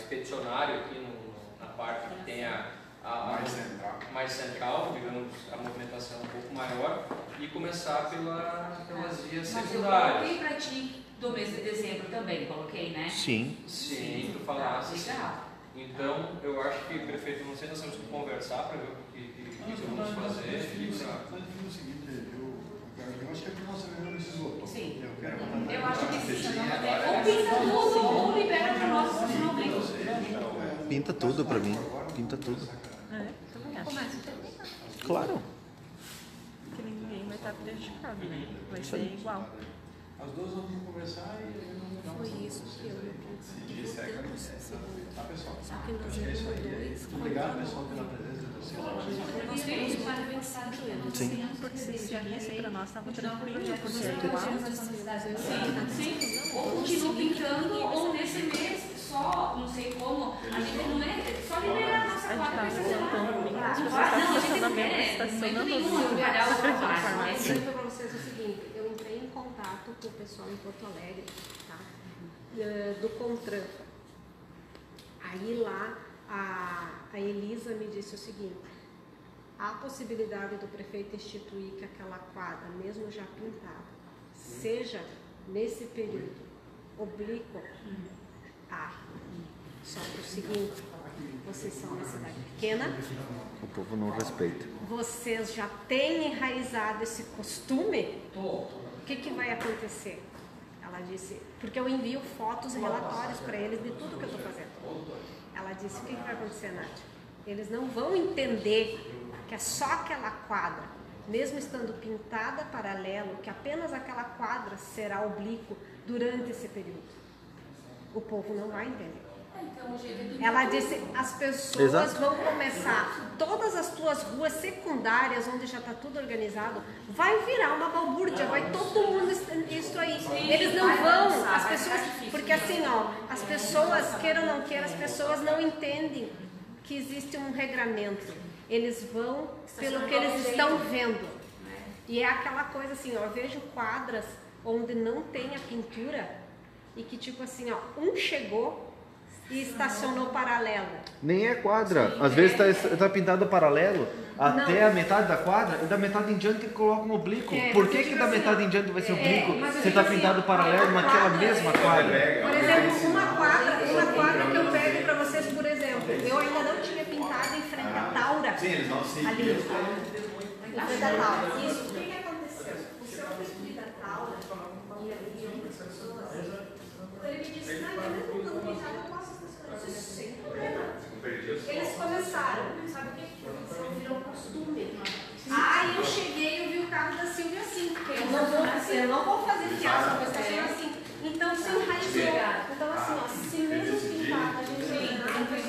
expedicionário aqui na parte que tem mais central, digamos, a movimentação um pouco maior, e começar pelas vias secundárias. Eu coloquei para ti do mês de dezembro também, coloquei, né? Sim. Sim, tu falasse. Legal. Então, eu acho que, prefeito, não sei, nós temos que conversar para ver o que vamos fazer. Eu acho que a nossa reunião não se esgotou. Sim. Eu acho que sim. Ou pinta tudo ou libera para nós profissionalmente. Pinta tudo pra mim. Pinta tudo. Também acho. Começa a terminar. Claro. Que ninguém vai estar prejudicado, né? Vai ser igual. As duas vamos conversar e eu não Foi isso que eu e o Pinto votamos segundo. Tá, pessoal? Só que nós éramos dois. Obrigado, pessoal, pela presença de vocês. Nós fomos convencidos eles. Sim. Porque se seguisse para nós estava tranquilo, porque é Todos igual. Sim. Ou continua pintando, ou nesse mês só, não sei como, a gente não é só liberar a nossa A gente quadra. estava tentando bem, as pessoas Não, a estão gente não estacionando, quer, estacionando nenhum os trabalhar o Eu farmácia. vou dizer para vocês o seguinte, eu entrei em contato com o pessoal em Porto Alegre, tá? Do Contran. Aí lá a Elisa me disse o seguinte, há a possibilidade do prefeito instituir que aquela quadra, mesmo já pintada, seja nesse período oblíquo. Só que o seguinte, vocês são uma cidade pequena, O povo não respeita. vocês já têm enraizado esse costume, o que vai acontecer? Ela disse, porque eu envio fotos e relatórios para eles de tudo que eu estou fazendo. Ela disse, o que vai acontecer, Nádia? Eles não vão entender que é só aquela quadra, mesmo estando pintada paralelo, que apenas aquela quadra será oblíquo durante esse período. O povo não vai entender. Ela disse, as pessoas Exato. vão começar, todas as tuas ruas secundárias, onde já está tudo organizado, vai virar uma balbúrdia, vai todo mundo isso aí. Eles não vão, as pessoas, porque assim, ó, as pessoas, queiram ou não queiram, as pessoas não entendem que existe um regramento. Eles vão pelo que eles estão vendo. E é aquela coisa assim, ó, eu vejo quadras onde não tem a pintura e que tipo assim, ó, um chegou e estacionou paralelo. Nem é quadra. Às vezes tá pintado paralelo até a metade da quadra e da metade em diante coloca um oblíquo. Por que da metade em diante vai ser oblíquo se tá pintado paralelo naquela mesma quadra? Por exemplo, uma quadra que eu pego para vocês, por exemplo, eu ainda não tinha pintado em frente à Taura. Sim, eles não se ali. Em frente à Taura. Isso, o que aconteceu? O senhor foi subir a Taura e ali outras pessoas. Ele me disse, não, eu não estou pintado, eu posso estacionar. Eu disse, sem problema. Eles começaram, sabe o que aconteceu? Virou costume. Aí eu cheguei e vi o carro da Silvia assim. Eu não vou fazer fiasco, eu vou estacionar assim. Então se enraizou. Então assim, ó, se mesmo pintado a gente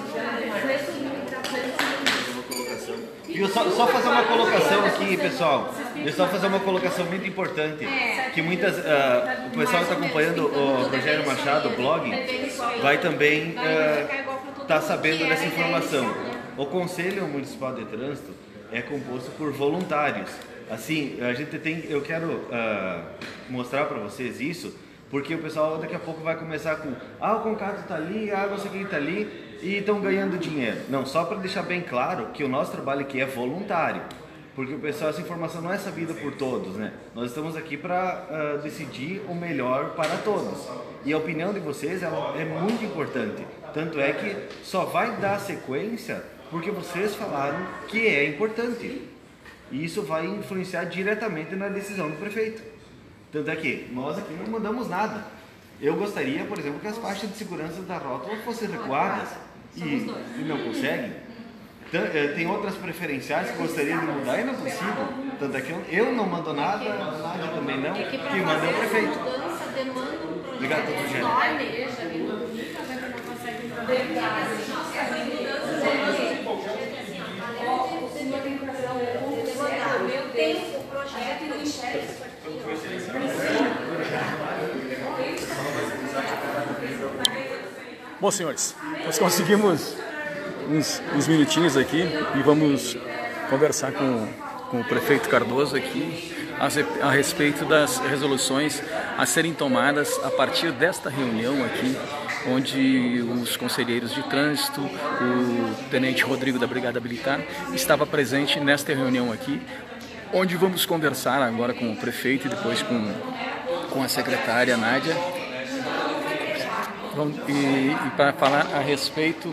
E eu só fazer uma colocação aqui, pessoal. Eu só fazer uma colocação muito importante. Que muitas. O pessoal que está acompanhando o Rogério Machado, o blog, vai também estar sabendo dessa informação. O Conselho Municipal de Trânsito é composto por voluntários. Assim, a gente tem. Eu quero mostrar para vocês isso, porque o pessoal daqui a pouco vai começar com o Concato está ali, não sei quem está ali, e estão ganhando dinheiro. Não, só para deixar bem claro que o nosso trabalho aqui é voluntário, porque o pessoal, essa informação não é sabida por todos, né? Nós estamos aqui para decidir o melhor para todos. E a opinião de vocês é muito importante. Tanto é que só vai dar sequência porque vocês falaram que é importante. E isso vai influenciar diretamente na decisão do prefeito. Tanto é que nós aqui não mandamos nada. Eu gostaria, por exemplo, que as faixas de segurança da rótula fossem recuadas e não conseguem. Tem outras preferenciais que gostaria de mudar e não consigo. Tanto é que eu não mando nada, nada também não, que manda é o prefeito. Obrigado, Rogério. Tem o projeto e o enxergue. Bom, senhores, nós conseguimos uns minutinhos aqui e vamos conversar com o prefeito Cardoso aqui a respeito das resoluções a serem tomadas a partir desta reunião aqui onde os conselheiros de trânsito, o tenente Rodrigo da Brigada Militar, estava presente nesta reunião aqui, onde vamos conversar agora com o prefeito e depois com a secretária Nádia, e para falar a respeito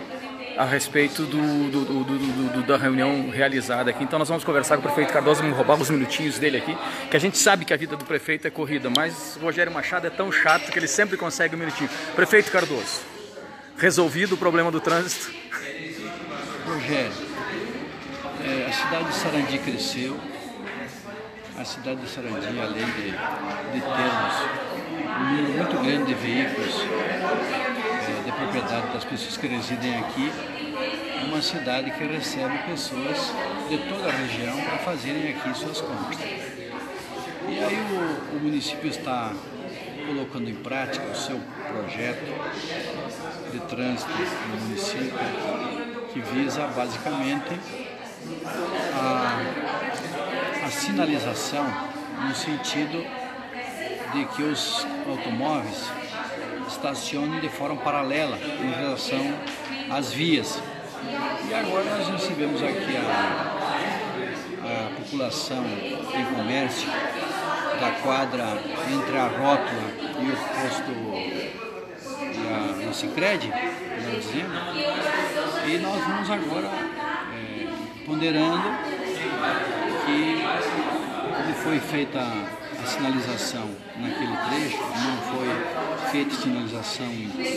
da reunião realizada aqui. Então nós vamos conversar com o prefeito Cardoso, vamos roubar uns minutinhos dele aqui, que a gente sabe que a vida do prefeito é corrida, mas o Rogério Machado é tão chato que ele sempre consegue um minutinho. Prefeito Cardoso, resolvido o problema do trânsito? Rogério, a cidade de Sarandi cresceu. A cidade de Sarandi, além de termos um número muito grande de veículos de propriedade das pessoas que residem aqui, é uma cidade que recebe pessoas de toda a região para fazerem aqui suas compras. E aí o município está colocando em prática o seu projeto de trânsito no município, que visa basicamente a sinalização no sentido de que os automóveis estacionem de forma paralela em relação às vias. E agora nós recebemos aqui a população em comércio da quadra entre a rótula e o posto e o Sicredi, melhor dizendo, e nós vamos agora ponderando que como foi feita a sinalização naquele trecho, não foi feita sinalização em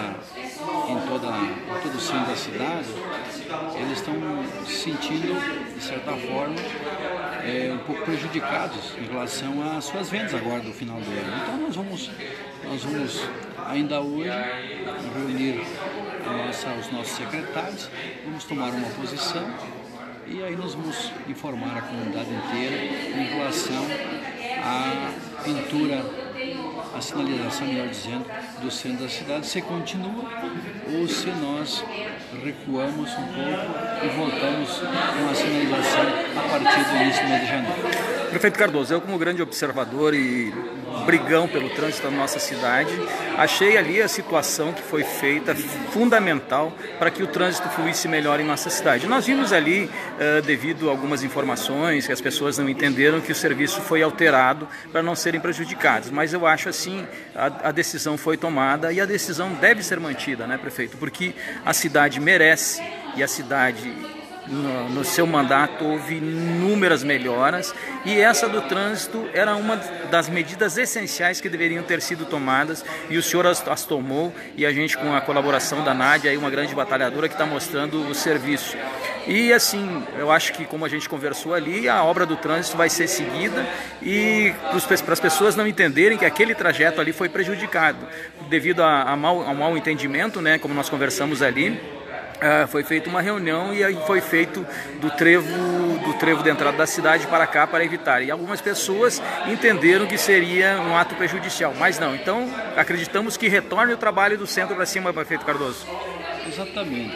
todo o centro da cidade, eles estão se sentindo, de certa forma, um pouco prejudicados em relação às suas vendas agora do final do ano. Então nós vamos ainda hoje reunir os nossos secretários, vamos tomar uma posição e aí nós vamos informar a comunidade inteira em relação à pintura, a sinalização, melhor dizendo, do centro da cidade, se continua ou se nós recuamos um pouco e voltamos com a sinalização a partir do início do mês de janeiro. Prefeito Cardoso, eu como grande observador e brigão pelo trânsito da nossa cidade, achei ali a situação que foi feita fundamental para que o trânsito fluísse melhor em nossa cidade. Nós vimos ali, devido a algumas informações que as pessoas não entenderam, que o serviço foi alterado para não serem prejudicados, mas eu acho assim, a decisão foi tomada e a decisão deve ser mantida, né, prefeito? Porque a cidade merece e a cidade no seu mandato houve inúmeras melhoras e essa do trânsito era uma das medidas essenciais que deveriam ter sido tomadas e o senhor as tomou e a gente com a colaboração da Nádia, aí uma grande batalhadora que está mostrando o serviço. E assim, eu acho que como a gente conversou ali, a obra do trânsito vai ser seguida e para as pessoas não entenderem que aquele trajeto ali foi prejudicado devido ao mau entendimento, né, como nós conversamos ali. Foi feita uma reunião e aí foi feito do trevo de entrada da cidade para cá para evitar. E algumas pessoas entenderam que seria um ato prejudicial, mas não. Então, acreditamos que retorne o trabalho do centro para cima, prefeito Cardoso. Exatamente.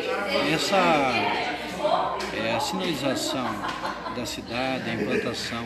A sinalização da cidade, a implantação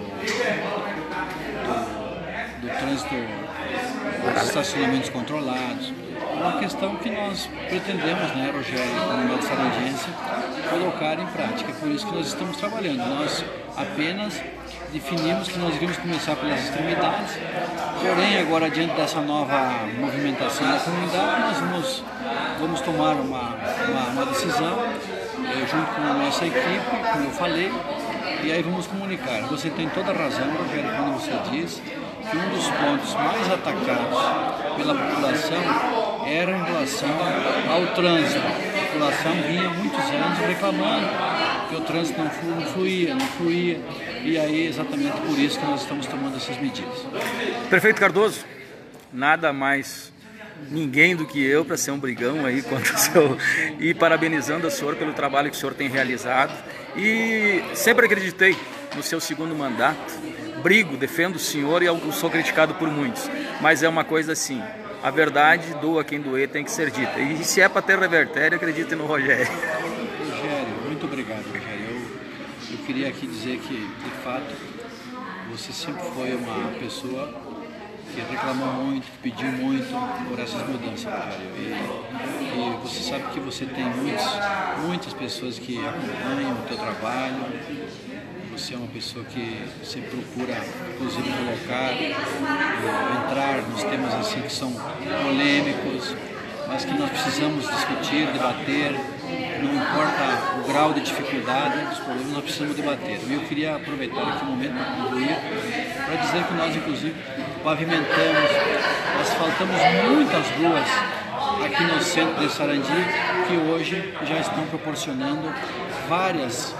do trânsito, dos estacionamentos controlados, é uma questão que nós pretendemos, né, Rogério, comunidade sarandiense, colocar em prática. É por isso que nós estamos trabalhando. Nós apenas definimos que nós iríamos começar pelas extremidades, porém agora diante dessa nova movimentação da comunidade, nós vamos tomar uma decisão junto com a nossa equipe, como eu falei, e aí vamos comunicar. Você tem toda a razão, Rogério, quando você diz que um dos pontos mais atacados pela população era em relação ao trânsito. A população vinha há muitos anos reclamando que o trânsito não fluía, e aí exatamente por isso que nós estamos tomando essas medidas. Prefeito Cardoso, nada mais ninguém do que eu para ser um brigão aí contra o senhor e parabenizando o senhor pelo trabalho que o senhor tem realizado e sempre acreditei no seu segundo mandato, brigo, defendo o senhor e eu sou criticado por muitos, mas é uma coisa assim, a verdade, doa quem doer, tem que ser dita, e se é para ter revertério, acredite no Rogério. Rogério, muito obrigado, Rogério. Eu queria aqui dizer que, de fato, você sempre foi uma pessoa que reclamou muito, que pediu muito por essas mudanças, Rogério. E você sabe que você tem muitas pessoas que acompanham o teu trabalho. Você é uma pessoa que sempre procura, inclusive, colocar, entrar nos temas assim que são polêmicos, mas que nós precisamos discutir, debater. Não importa o grau de dificuldade dos problemas, nós precisamos debater. E eu queria aproveitar aqui o momento para concluir, para dizer que nós, inclusive, pavimentamos, asfaltamos muitas ruas aqui no centro de Sarandi, que hoje já estão proporcionando várias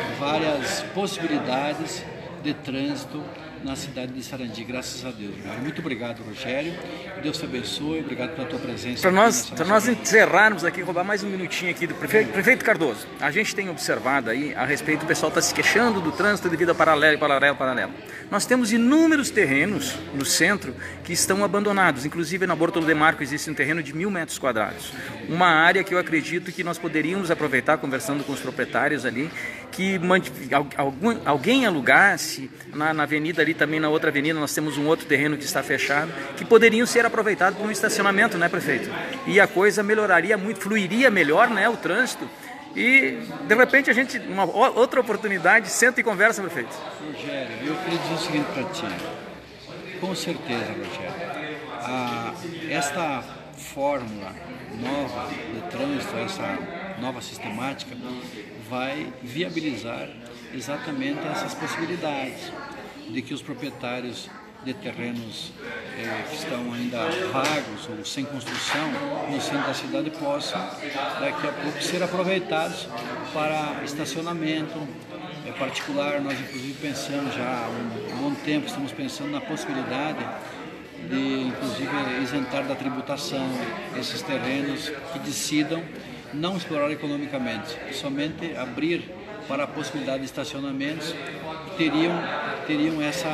possibilidades de trânsito na cidade de Sarandi, graças a Deus. Muito obrigado, Rogério. Deus te abençoe. Obrigado pela tua presença. Para nós encerrarmos aqui, roubar mais um minutinho aqui do prefeito Cardoso. A gente tem observado aí a respeito, o pessoal está se queixando do trânsito devido a paralelo. Nós temos inúmeros terrenos no centro que estão abandonados. Inclusive na Bortolo de Marco existe um terreno de 1000 metros quadrados. Uma área que eu acredito que nós poderíamos aproveitar, conversando com os proprietários ali, que alguém alugasse na avenida ali, também na outra avenida nós temos um outro terreno que está fechado, que poderiam ser aproveitados para um estacionamento, né, prefeito? E a coisa melhoraria muito, fluiria melhor, né, o trânsito. E de repente a gente, uma outra oportunidade, senta e conversa, prefeito. Rogério, eu queria dizer o seguinte para ti. Com certeza, Rogério, esta fórmula nova de trânsito, essa nova sistemática, vai viabilizar exatamente essas possibilidades de que os proprietários de terrenos que estão ainda vagos ou sem construção no centro da cidade possam daqui a pouco ser aproveitados para estacionamento particular. Nós inclusive pensamos já há um bom tempo, estamos pensando na possibilidade de inclusive isentar da tributação esses terrenos que decidam não explorar economicamente, somente abrir para a possibilidade de estacionamentos que teriam essa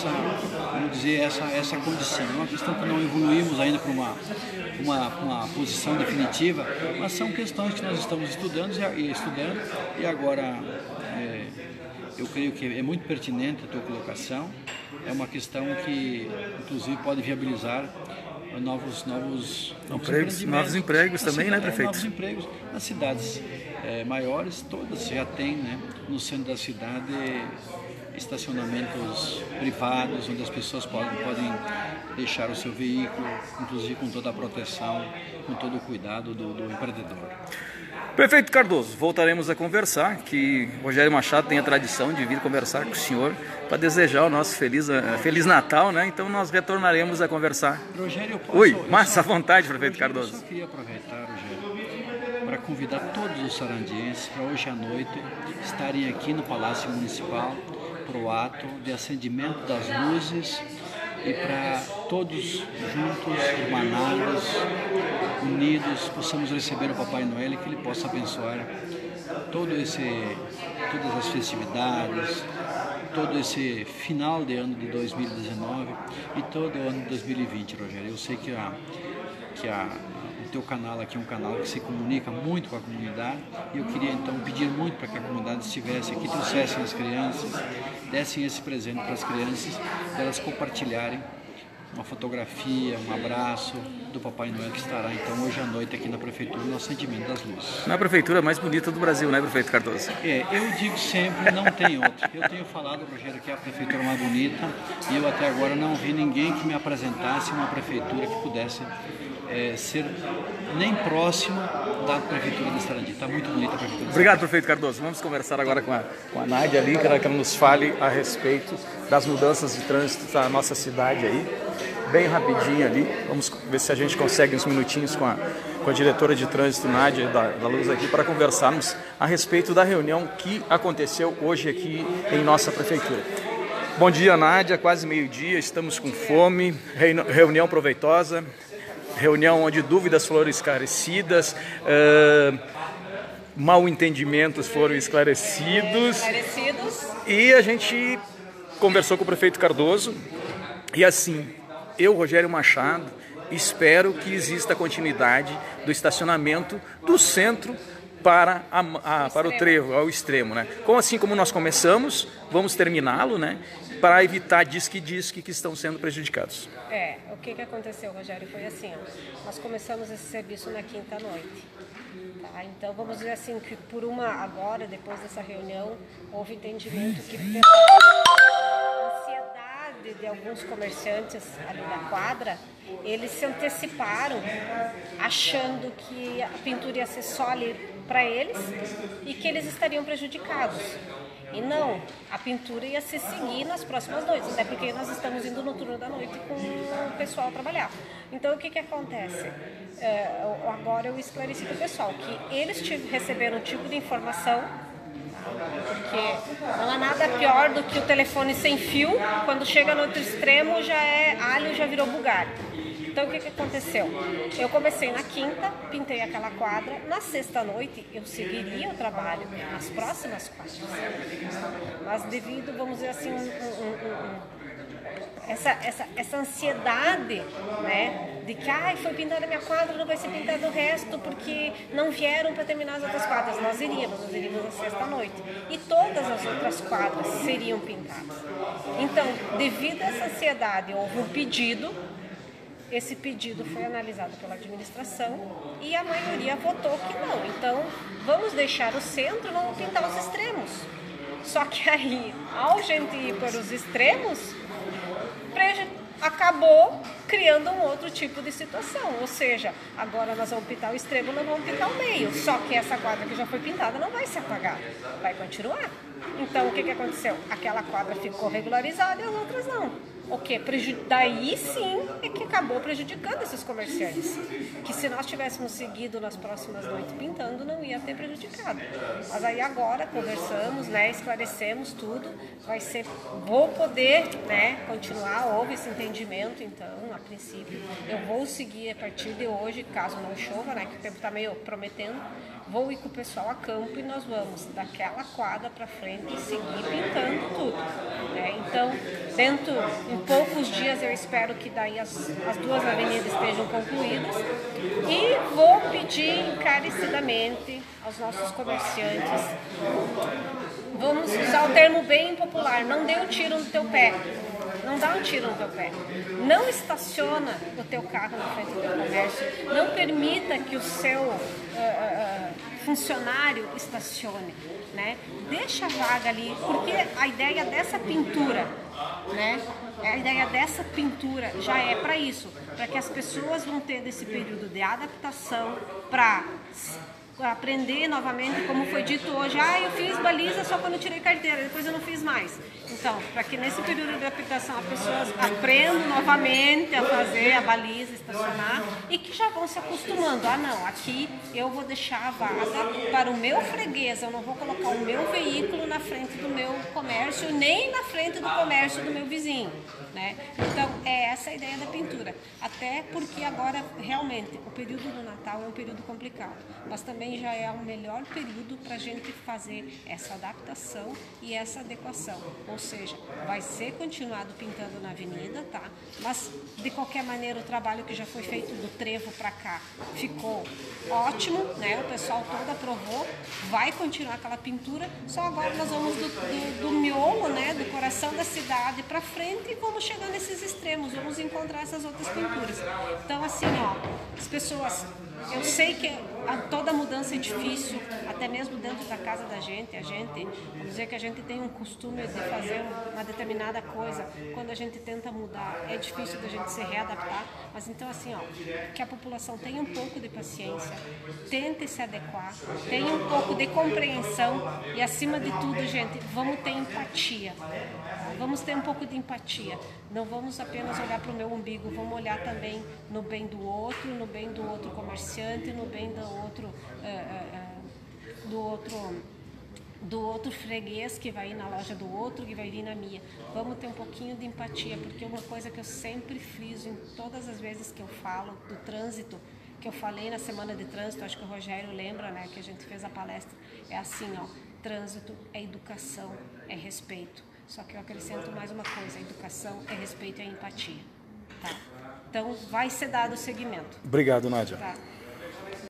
condição. É uma questão que não evoluímos ainda para uma posição definitiva, mas são questões que nós estamos estudando e agora eu creio que é muito pertinente a tua colocação. É uma questão que inclusive pode viabilizar novos empregos também, né, prefeito? Novos empregos nas cidades maiores, todas já têm, né, no centro da cidade estacionamentos privados, onde as pessoas podem deixar o seu veículo, inclusive com toda a proteção, com todo o cuidado do empreendedor. Prefeito Cardoso, voltaremos a conversar, que Rogério Machado tem a tradição de vir conversar com o senhor para desejar o nosso Feliz Natal, né? Então nós retornaremos a conversar. Rogério, à vontade, prefeito Cardoso. Eu só queria aproveitar, Rogério, para convidar todos os sarandienses para hoje à noite estarem aqui no Palácio Municipal para o ato de acendimento das luzes e para todos juntos, irmanados, unidos, possamos receber o Papai Noel e que ele possa abençoar todas as festividades, todo esse final de ano de 2019 e todo o ano de 2020, Rogério. Eu sei que o teu canal aqui é um canal que se comunica muito com a comunidade e eu queria então pedir muito para que a comunidade estivesse aqui, trouxessem as crianças, dessem esse presente para as crianças, para elas compartilharem uma fotografia, um abraço do Papai Noel que estará então hoje à noite aqui na Prefeitura no acendimento das luzes. Na Prefeitura mais bonita do Brasil, né, prefeito Cardoso? Eu digo sempre, não tem outra. Eu tenho falado, Rogério, que é a Prefeitura mais bonita e eu até agora não vi ninguém que me apresentasse uma Prefeitura que pudesse ser nem próxima da Prefeitura de Sarandi. Está muito bonita a Prefeitura. Obrigado, prefeito Cardoso. Vamos conversar agora com a Nádia ali, que ela nos fale a respeito das mudanças de trânsito da nossa cidade aí. Bem rapidinho ali. Vamos ver se a gente consegue uns minutinhos com a diretora de trânsito, Nádia, da Luz aqui, para conversarmos a respeito da reunião que aconteceu hoje aqui em nossa Prefeitura. Bom dia, Nádia. Quase meio-dia, estamos com fome. Reunião proveitosa. Reunião onde dúvidas foram esclarecidas, mal entendimentos foram esclarecidos. E a gente conversou com o prefeito Cardoso e assim, eu, Rogério Machado, espero que exista continuidade do estacionamento do centro para o trevo, ao extremo, né? Assim como nós começamos, vamos terminá-lo, né? para evitar disque-disque que estão sendo prejudicados. O que aconteceu, Rogério, foi assim, ó, nós começamos esse serviço na quinta-noite. Tá? Então, vamos dizer assim, que agora, depois dessa reunião, houve entendimento que a ansiedade de alguns comerciantes ali da quadra, eles se anteciparam achando que a pintura ia ser só ali para eles e que eles estariam prejudicados. E não, a pintura ia se seguir nas próximas noites, até porque nós estamos indo no turno da noite com o pessoal trabalhar. Então, o que acontece? Agora eu esclareci para o pessoal que eles receberam um tipo de informação, porque não há nada pior do que o telefone sem fio, quando chega no outro extremo já é alho, já virou Bugatti. Então, o que aconteceu? Eu comecei na quinta, pintei aquela quadra. Na sexta-noite, eu seguiria o trabalho nas próximas quadras. Mas devido, vamos dizer assim, essa ansiedade, né, de que foi pintada a minha quadra, não vai ser pintado o resto, porque não vieram para terminar as outras quadras. Nós iríamos na sexta-noite. E todas as outras quadras seriam pintadas. Então, devido a essa ansiedade, houve um pedido. Esse pedido foi analisado pela administração e a maioria votou que não. Então, vamos deixar o centro, vamos pintar os extremos. Só que aí, ao gente ir para os extremos, acabou criando um outro tipo de situação. Ou seja, agora nós vamos pintar o extremo, não vamos pintar o meio. Só que essa quadra que já foi pintada não vai se apagar, vai continuar. Então, o que aconteceu? Aquela quadra ficou regularizada e as outras não. O que? Daí sim é que acabou prejudicando esses comerciantes. Que se nós tivéssemos seguido nas próximas noites pintando, não ia ter prejudicado. Mas aí agora conversamos, né, esclarecemos tudo, vou poder, né, continuar, houve esse entendimento, então, a princípio, eu vou seguir a partir de hoje, caso não chova, né, que o tempo está meio prometendo, vou ir com o pessoal a campo e nós vamos daquela quadra para frente e seguir pintando tudo. Né? Então, em poucos dias eu espero que daí as duas avenidas estejam concluídas e vou pedir encarecidamente aos nossos comerciantes, vamos usar o termo bem popular, não dê um tiro no teu pé. Não dá um tiro no teu pé. Não estaciona o teu carro na frente do teu comércio. Não permita que o seu funcionário estacione. Né? Deixa a vaga ali, porque a ideia dessa pintura, né? A ideia dessa pintura já é para isso, para que as pessoas vão ter desse período de adaptação para aprender novamente, como foi dito hoje, eu fiz baliza só quando eu tirei carteira, depois eu não fiz mais. Então, para que nesse período de adaptação as pessoas aprendam novamente a fazer a baliza, estacionar, e que já vão se acostumando. Não, aqui eu vou deixar a vaga para o meu freguês, eu não vou colocar o meu veículo na frente do meu comércio, nem na frente do comércio do meu vizinho. Né? Então, é essa a ideia da pintura. Até porque agora, realmente, o período do Natal é um período complicado, mas também já é o melhor período para a gente fazer essa adaptação e essa adequação. Ou seja, vai ser continuado pintando na avenida, tá? Mas, de qualquer maneira, o trabalho que já foi feito do trevo para cá ficou ótimo, né? O pessoal todo aprovou, vai continuar aquela pintura, só agora nós vamos do miolo, né? Do coração da cidade para frente e vamos chegar nesses extremos, vamos encontrar essas outras pinturas. Então, assim, as pessoas, eu sei que toda mudança é difícil, até mesmo dentro da casa da gente, vamos dizer que a gente tem um costume de fazer uma determinada coisa, quando a gente tenta mudar, é difícil da gente se readaptar, mas então assim, que a população tenha um pouco de paciência, tente se adequar, tenha um pouco de compreensão e acima de tudo, gente, vamos ter empatia. Vamos ter um pouco de empatia. Não vamos apenas olhar para o meu umbigo, vamos olhar também no bem do outro, no bem do outro comerciante, no bem do outro freguês que vai ir na loja do outro, que vai vir na minha. Vamos ter um pouquinho de empatia, porque uma coisa que eu sempre friso em todas as vezes que eu falo do trânsito, que eu falei na semana de trânsito, acho que o Rogério lembra, né, que a gente fez a palestra, é assim, trânsito é educação, é respeito. Só que eu acrescento mais uma coisa, a educação é respeito e a empatia. Tá? Então, vai ser dado o seguimento. Obrigado, Nádia. Tá?